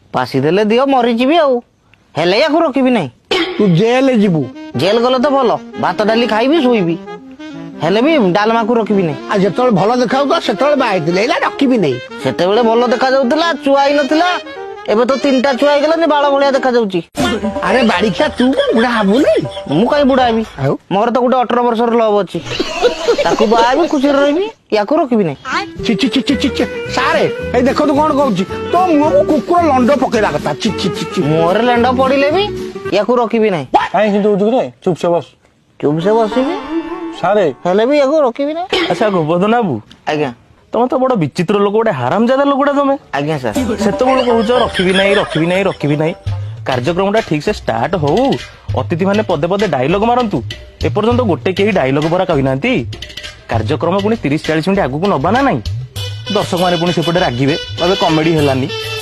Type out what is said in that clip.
पासी देले दियो मरीजी आउ हेले या रखी ना तू जेल जीवु जेल गले तो भल भात डाली खाइबी शोइबी हेले भी डालमा को रखी ना आ जतले भल देखा से बाहर रखी नहीं सेते भल देखा जाउतला छुआ ही नथिला एबे तो 3टा छुआ ही गला बाल भलिया देखा जाउची। अरे बाड़ीखा तू कौन बुढ़ा हबु नहीं मु कहीं बुढ़ा भी मोर तो गोटे 18 वर्ष लव अच्छी ताकू बाबी खुशी रही या रखी ना छि छि छि छि छि सारे ए देखो तो कौन कहूची तो मुंह को कुकुर लंड पकेला कथा छि छि छि मोर लंड पड़िले भी या रखी ना काई हिंदू रे चुप से बस बसबी सारे हेले भी या रखी ना। अच्छा गोवर्धन बाबू आज्ञा तुम तो बड़ विचित्र लोक गोटे हरामजादा लोकटा तुम आज्ञा सर से कहूच रखी ना कार्यक्रम ठीक से स्टार्ट हो अतिथि माने पदे पदे डायलॉग मारंतु एपर्यंत गोटे कहीं डायलॉग बरा कही ना कार्यक्रम पुणी 30-40 मिनिट आगू नबा ना नहीं दर्शक मैंने पुणी सेपटे रागिबे कॉमेडी हेलानी